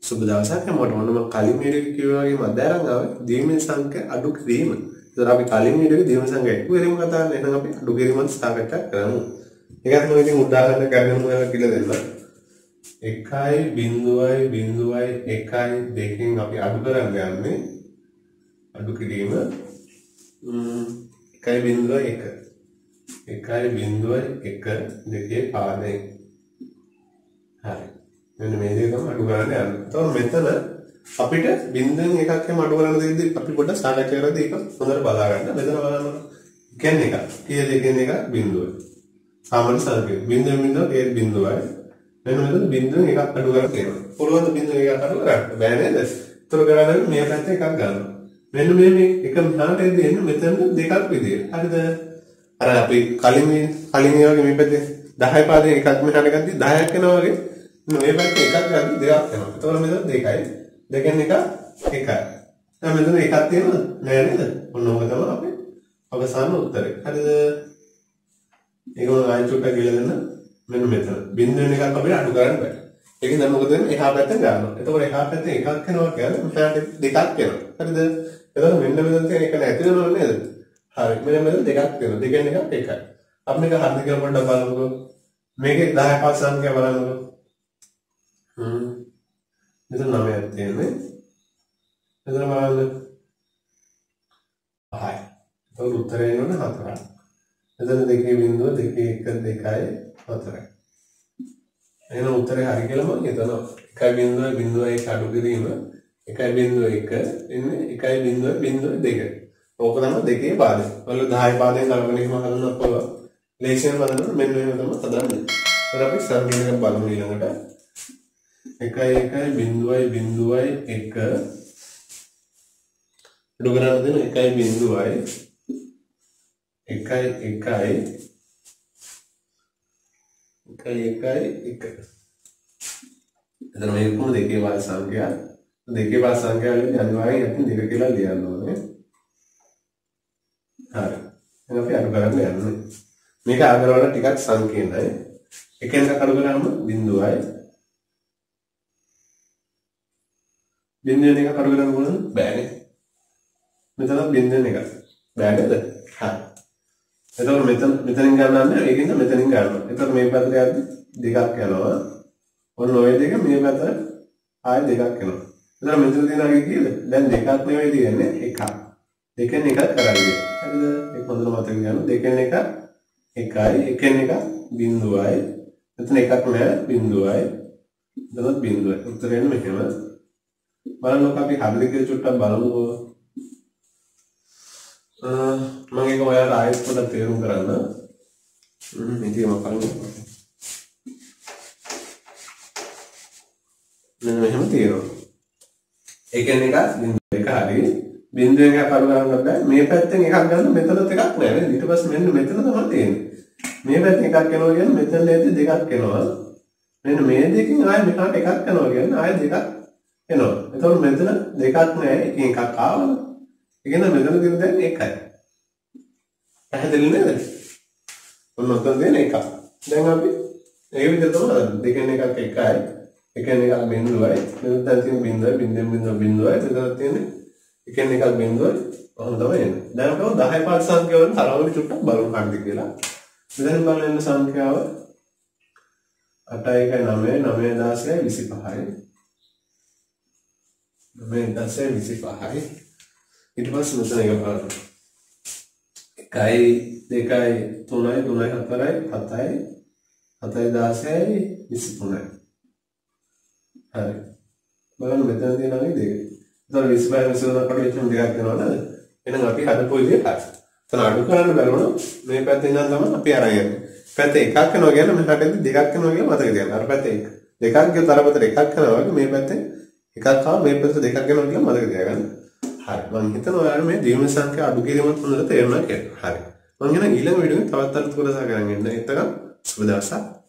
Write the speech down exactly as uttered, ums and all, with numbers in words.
සුබ දවසක් හැමෝටම. මම කලින් වීඩියෝ කිව්වා වගේ මැදයන් ආවේ දියුණුවේ සංඛ්‍යා අඩු කිරීම. ඒතර අපි කලින් වීඩියෝ එකේ දියුණුවේ සංඛ්‍යා අඩු කිරීම කතා කරලා එහෙනම් අපි අඩු කිරීමත් සාකච්ඡා කරමු. ඒකත් මම ඉතින් උදාහරණ කරගෙන ඔයාලා කියලා දෙන්නම්. එකයි බිංදුවයි බිංදුවයි එකයි දෙකෙන් අපි අඩු කරන්න යන්නේ අඩු කිරීම එකයි බිංදුවයි එක. එකයි බිංදුවයි එක දෙකේ පාදයෙන්. හරි. මෙන්න මේ දේ තමයි අඩු කරන්න යන්නේ. එතකොට මෙතන අපිට බිංදුවෙන් එකක් හැම අඩු කරන්න දෙද්දී අපි පොඩ්ඩක් සාකච්ඡා කරද්දී ඒක හොඳට බලා ගන්න. මෙතන බලන්න. කියන්නේ එක. කීය දෙකෙන් එක බිංදුවයි. සාමාන්‍ය සංකේත. බිංදුවෙන් බිංදුව ඒ බිංදුවයි. මෙන්න මෙතන බිංදුවෙන් එකක් අඩු කරලා තියෙනවා. පුළුවන් ද බිංදුවෙන් එකක් අඩු කරන්න? බෑ නේද? ඒතර කරන්නේ මේ පැත්තේ එකක් ගන්නවා. මෙන්න මේ මේ එක මෙහාට එද්දී එන්නේ මෙතන දෙකක් විදියට. හරිද? අර අපි කලින් කලින් ඒ වගේ මේ පැත්තේ දහය පාදයෙන් එකක් මෙහාට ගත්තී දහයක් වෙනවා වගේ. මේ පැත්තේ එකක් ගත්තී දෙකක් වෙනවා. එතකොට මෙතන දෙකයි. දෙකෙන් එක එකයි. දැන් මෙතන එකක් තියෙනවද? නෑ නේද? ඔන්න ඕක තමයි අපේ අවසාන උත්තරේ. හරිද? ඒක මම ආයෙත් චුට්ටක් කියලා දෙන්න. මෙන්න මෙතන බිංදුවෙන් එකක් අපිට අඩු කරන්න බෑ. ඒකෙන් දැන් මොකද වෙන්නේ? එහා පැත්තෙන් ගන්නවා. එතකොට එහා පැත්තෙන් එකක් වෙනවා කියන්නේ මෙහාට දෙකක් වෙනවා. හරිද? එතකොට මෙන්න මෙතන තියෙන එක නැති වෙනව නේද? හරි. මෙන්න මෙතන දෙකක් වෙනවා. දෙකෙන් එකක් එකයි. අපි මේක හරිද කියලා පොඩ්ඩක් බලමුකෝ. මේකේ දහය පහ සංඛ්‍යා බලන්නකෝ. හ්ම්. මෙතන නවයක් තියෙන්නේ. මෙතන බලන්න. පහයි. එතකොට උත්තරේ එන්නේ හතරයි. එතන දෙකේ බිංදුව දෙකේ එක දෙකයි හතරයි. එහෙනම් උත්තරේ හරි කියලා මම හිතනවා. එකයි බිංදුවයි බිංදුවයි එක අඩු කිරීම එකයි බිංදුව එක එන්නේ එකයි බිංදුව බිංදුව දෙක. ඕක තමයි දෙකේ පාදය. ඔයාලා දහය පාදයෙන් කල්පනා කරන හදන්න පුළුවන්. ලේසියෙන් බලන්න මෙන්න මෙහෙම තමයි හදන්නේ. ඊට අපි සංකේතයක් බලමු ඊළඟට. එකයි එකයි බිංදුවයි බිංදුවයි එක අඩු කරන්න දෙන එකයි බිංදුවයි එකයි එකයි එකයි එකයි එක. එතන මේ කොහොමද දෙකේ වාර සංඛ්‍යා දෙකේ වාර සංඛ්‍යා වලින් අනිවාර්යෙන් අපි දෙක කියලා ලියන්න ඕනේ. හරි. එහෙනම් අපි අඩු කරන්න යන්නේ. මේක ආගරවල ටිකක් සංකීර්ණයි. එකෙන් එක අඩු කරාම බිංදුවයි. බිංදුවෙන් එක අඩු කරන්න ඕන බෑනේ. මෙතන බිංදුවෙන් එක. බෑ නේද? හරි. එතකොට මෙතන මෙතනින් ගන්නන්නේ ඒකින්ද මෙතනින් ගන්නවා. එතකොට මේ පැත්තට යද්දි දෙකක් යනවා. ඔන්න ඔය දෙක මේ පැත්තට ආයෙ දෙකක් එනවා. එතකොට මෙතන තියෙන අගේ කීයද? දැන් දෙකක් නෙවෙයි තියෙන්නේ එකක්. දෙකෙන් එකක් කරන්නේ. හරිද? ඒක හොඳට මතක ගන්න. දෙකෙන් එක එකයි. එකෙන් එක බිංදුවයි. මෙතන එකක් නෑ බිංදුවයි. එතනත් බිංදුවයි. උත්තරේ එන්නේ මෙහෙම. බලන්නකො අපි හරිද කියලා චුට්ටක් බලමුකෝ. මම ඒක ඔයාලට ආයෙත් පොඩ්ඩක් තේරුම් කරන්න. හ්ම් ඉතින් මම බලමු. මෙන්න මෙහෙම තියෙනවා. එකෙන් එක බිංදුව එක හරි. බිංදුවෙන් එකක් අඩු කරන්න බෑ. මේ පැත්තෙන් එකක් ගන්න මෙතනත් එකක් නෑ නේද? ඊට පස්සේ මෙන්න මෙතන තමයි තියෙන්නේ. මේ පැත්තෙන් එකක් එනවා කියන්නේ මෙතන ඇද්දි දෙකක් එනවා. මෙන්න මේ දෙකෙන් ආයෙ මෙහාට එකක් යනවා කියන්නේ ආයෙ දෙකක් එනවා. එතකොට මෙතන දෙකක් නෑ. එකෙන් එකක් ආවම ඉගෙන මෙතන තියෙන දැන් එකයි. පැහැදිලි නේද? ඔන්න ඔතන තියෙන එක. දැන් අපි ඒ විදිහට තමයි දෙකෙන් එකක් එකයි. එකෙන් එකක් බිංදුවයි. මෙතන දැන් තියෙන බිංදුවයි බිංදුවෙන් බිංදුව බිංදුවයි. මෙතන තියෙන එකෙන් එකක් බිංදුවයි. ඔහොම තමයි එන්නේ. දැන් අපෝ දහය පාද සංඛ්‍යාව වලින් තරවලු චුට්ටක් බලමු හරිද කියලා. මෙතන බලන්න සංඛ්‍යාව අටයි එකයි නවයයි නවයයි දහසයි විසිපහයි. නවයයි දහසයි විසිපහයි. ඊට පස්සේ මෙතන එක බලන්න. එකයි දෙකයි තුනයි තුනයි හතරයි හතයි හතයි දහසයි විසිතුනයි. හරි. බලන්න මෙතන තියෙනවා නේද දෙක. එතන විසිපහ විසිතුන කොට එච්චම දෙකක් වෙනවා නේද? එහෙනම් අපි හදපු විදිහට හරි. එතන අඩු කරන්න බැලුණොත් මේ පැත්තෙන් ඉඳන් තමයි අපි අරන් යන්නේ. පැත්තේ එකක් වෙනවා කියන්නේ මෙතනදී දෙකක් වෙනවා කියලා මතක තියාගන්න. අර පැත්තේ එක. දෙකක් ගිය තරපතට එකක් කරනවා වගේ මේ පැත්තේ එකක් ආව මේ පැත්තේ දෙකක් වෙනවා කියලා මතක තියාගන්න. හරි. මම හිතනවා ඔයාලා මේ දියුණු සංඛ්‍යා අඩු කිරීමත් හොඳට තේරුණා කියලා. හරි. මම කියන ඊළඟ වීඩියෝෙන් තවත් අලුත් කොටසක් ගන්න එන්න. එතකන් සුබ දවසක්.